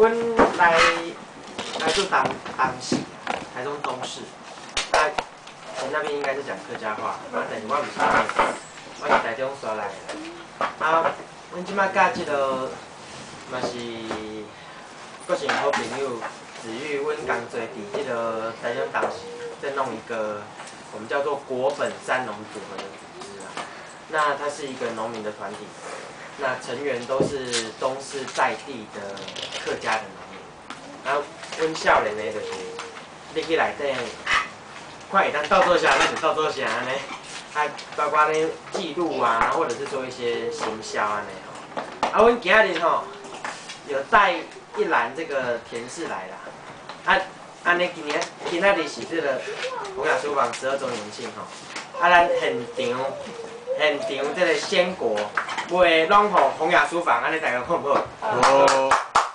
阮来自当时台中东市，我那边应该是讲客家话，但是我唔是安尼，我是台中刷来的。阮即摆甲即个嘛是阁是好朋友子玉，阮同做伫即个台中当时在弄一个我们叫做国本三农组合的组织啊。那它是一个农民的团体，那成员都是东市在地的客家的农民。啊，阮少年的就是你去内底。看会当倒做啥，咱就倒做啥安尼，包括咧记录啊，或者是做一些行销安尼吼。阮今日吼有带一篮这个田氏来啦。安尼今仔日是这个洪雅书房12周年庆吼。咱现场这个鲜果卖拢互洪雅书房，安尼大家好不好？哦。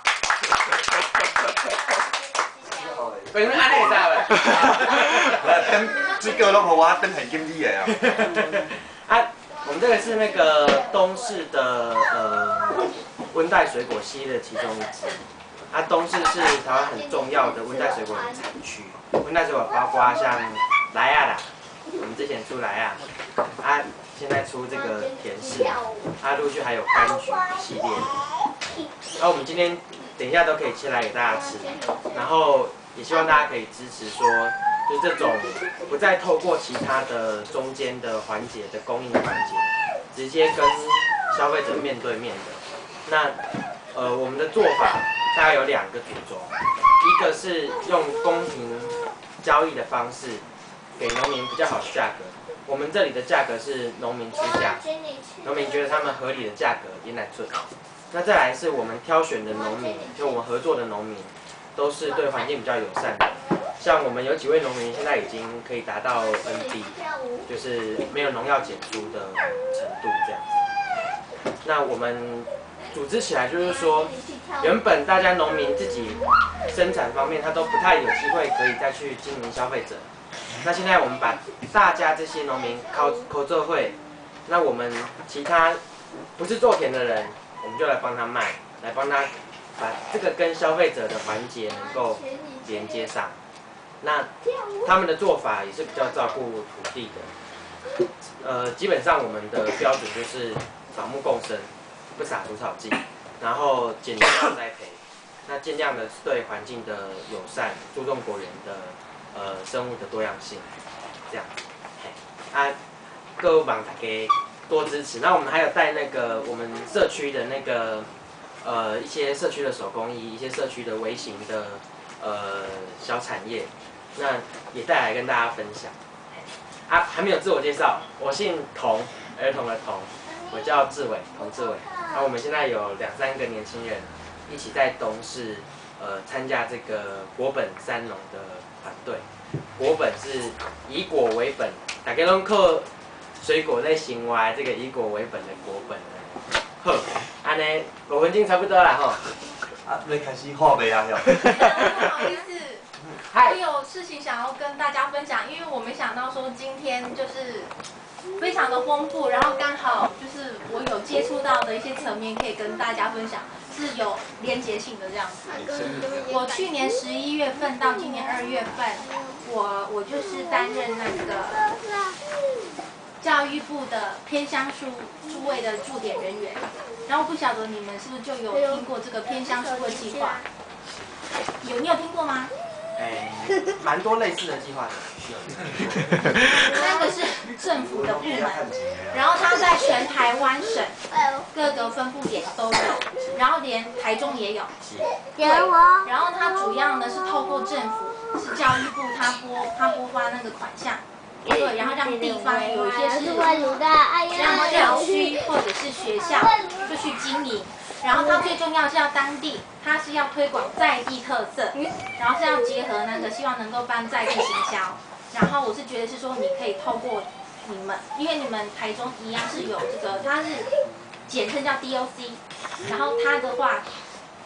为什么安尼会知袂？ 等这个拢互我等现金你的啊。 我们这个是那个东市的温带水果系列的其中一支。东市是台湾很重要的温带水果的产区。温带水果包括像莱亚啦，我们之前出莱亚，现在出这个甜柿，陆续还有柑橘系列。我们今天等一下都可以切来给大家吃，然后也希望大家可以支持说。就是这种不再透过其他的中间的环节的供应环节，直接跟消费者面对面的。那我们的做法大概有2个主轴，一个是用公平交易的方式给农民比较好的价格。我们这里的价格是农民出价，农民觉得他们合理的价格也来做。那再来是我们挑选的农民，就我们合作的农民，都是对环境比较友善的。像我们有几位农民现在已经可以达到 ND， 就是没有农药检出的程度这样子。那我们组织起来就是说，原本大家农民自己生产方面他都不太有机会可以再去经营消费者。那现在我们把大家这些农民口做会，那我们其他不是做田的人，我们就来帮他卖，来帮他把这个跟消费者的环节能够连接上。那他们的做法也是比较照顾土地的，基本上我们的标准就是草木共生，不撒除草剂，然后减量栽培，那尽量的对环境的友善，注重果园的生物的多样性，这样。各位帮大家多支持。那我们还有带那个我们社区的那个一些社区的手工艺，一些社区的微型的小产业。那也带来跟大家分享。还没有自我介绍，我姓童，儿童的童，我叫志伟，童志伟。我们现在有2、3个年轻人一起在东市参加这个国本三农的团队。国本是以果为本，大家拢靠水果在生活，这个以果为本的国本。好，安尼5分钟差不多啦吼。 你开始画眉啊？ 不好意思。我有事情想要跟大家分享，因为我没想到说今天就是非常的丰富，然后刚好就是我有接触到的一些层面可以跟大家分享，是有连结性的这样子。我去年11月份到今年2月份，我就是担任那个教育部的偏乡数位的驻点人员，然后不晓得你们是不是就有听过这个偏乡数位计划？你有听过吗？ 蛮多类似的计划的。 那个是政府的部门，然后它在全台湾省各个分布点都有，然后连台中也有。对，然后它主要呢是透过政府，是教育部它拨发那个款项，对，然后让地方有一些是让社区或者是学校就去经营。然后它最重要是要当地，它是要推广在地特色，然后是要结合那个希望能够办在地行销。然后我是觉得是说你可以透过你们，因为你们台中一样是有这个，它是简称叫 DOC， 然后它的话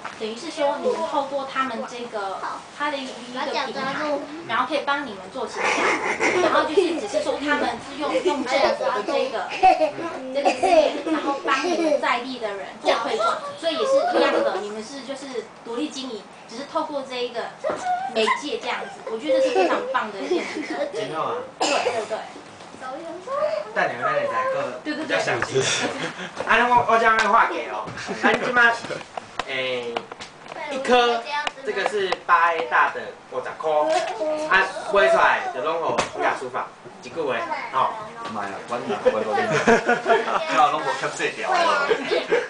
等于是说你们透过他们这个他的一个平台，然后可以帮你们做形象，然后就是只是说他们是用政府的这个资源，然后帮你们在地的人做推广，所以也是一样的，你们是就是独立经营，只是透过这一个媒介这样子，我觉得这是非常棒的一件事情。 真好啊！ 对对对。 等下咱会再个比较详细。啊，我将会画给哦。咱即马一颗这个是8A 大的50块，啊买出来就拢互雅书法一句话，吼。 唔系啊，阮大我嗰啲，我拢无吸这条。